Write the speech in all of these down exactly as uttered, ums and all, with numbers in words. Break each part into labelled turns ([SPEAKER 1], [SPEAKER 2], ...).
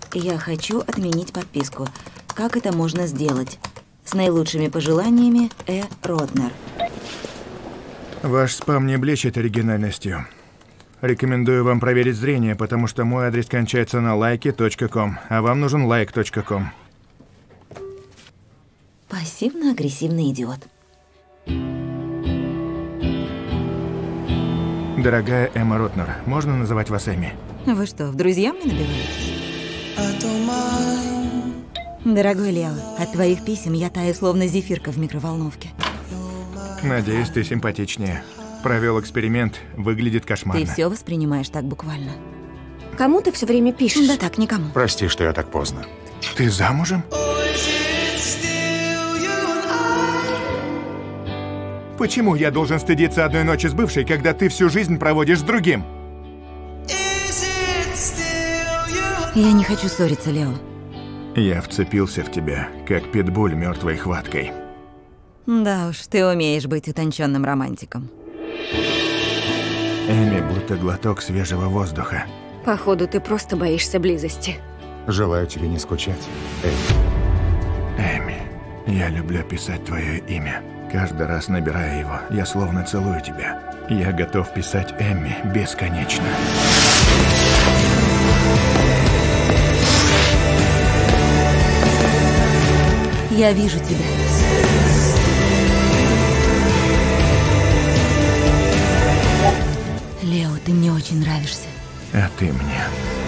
[SPEAKER 1] Я хочу отменить подписку. Как это можно сделать? С наилучшими пожеланиями, Э. Ротнер.
[SPEAKER 2] Ваш спам не блещет оригинальностью. Рекомендую вам проверить зрение, потому что мой адрес кончается на лайки точка ком, а вам нужен лайк точка ком.
[SPEAKER 1] Пассивно-агрессивный идиот.
[SPEAKER 2] Дорогая Эмма Ротнер, можно называть вас Эми?
[SPEAKER 1] Вы что, в друзья мне набиваетесь? Дорогой Лео, от твоих писем я таю словно зефирка в микроволновке.
[SPEAKER 2] Надеюсь, ты симпатичнее. Провел эксперимент, выглядит кошмарно.
[SPEAKER 1] Ты все воспринимаешь так буквально.
[SPEAKER 3] Кому ты все время пишешь?
[SPEAKER 1] Да так, никому.
[SPEAKER 4] Прости, что я так поздно.
[SPEAKER 2] Ты замужем? Почему я должен стыдиться одной ночи с бывшей, когда ты всю жизнь проводишь с другим?
[SPEAKER 1] Я не хочу ссориться, Лео.
[SPEAKER 2] Я вцепился в тебя, как питбуль мертвой хваткой.
[SPEAKER 1] Да уж, ты умеешь быть утонченным романтиком.
[SPEAKER 2] Эми, будто глоток свежего воздуха.
[SPEAKER 3] Походу, ты просто боишься близости.
[SPEAKER 4] Желаю тебе не скучать, Эми.
[SPEAKER 2] Эми, я люблю писать твое имя. Каждый раз набирая его, я словно целую тебя. Я готов писать Эмми бесконечно.
[SPEAKER 1] Я вижу тебя. Лео, ты мне очень нравишься.
[SPEAKER 2] А ты мне.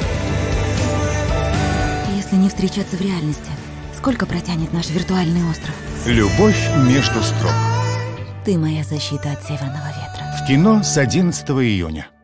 [SPEAKER 1] Если не встречаться в реальности, сколько протянет наш виртуальный остров?
[SPEAKER 4] Любовь между строк.
[SPEAKER 1] Ты моя защита от северного ветра.
[SPEAKER 4] В кино с одиннадцатого июня.